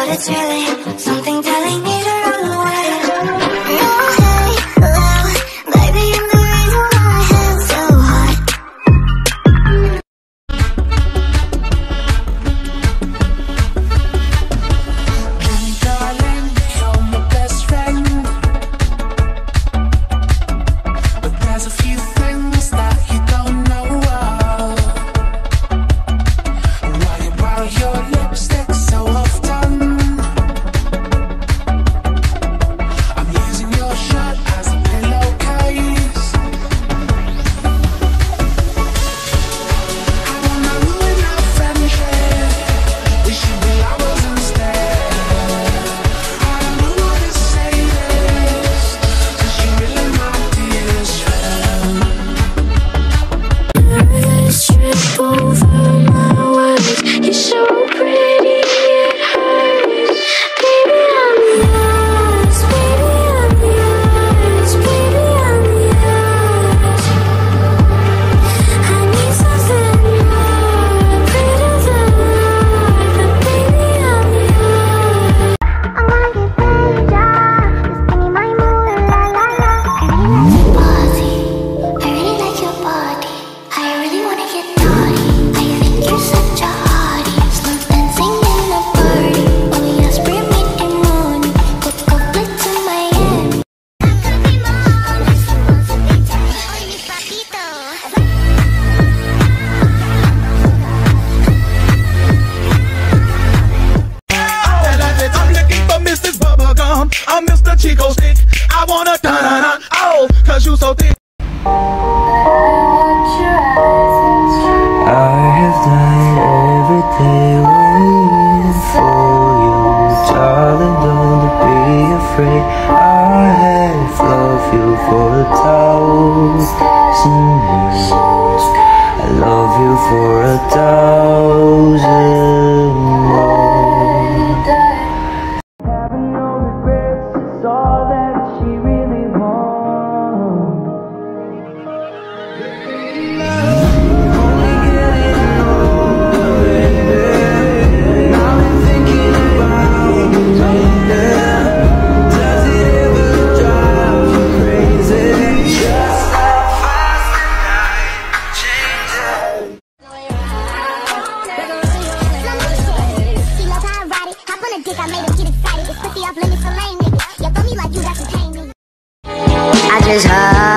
but it's really something telling me to run away. I'm Mr. Chico Stick. I wanna da-da-da, oh, cause you so thick. I have died every day waiting for you, darling, don't be afraid. I have loved you for 1,000 years. I love you for 1,000 more. All that she really wants. Only getting older, and I've been thinking about you lately. Does it ever drive you crazy? Just how fast the night changes. See no time riding, hop on a dick, I made him get excited. It's pussy off limits for lame niggas. I just heard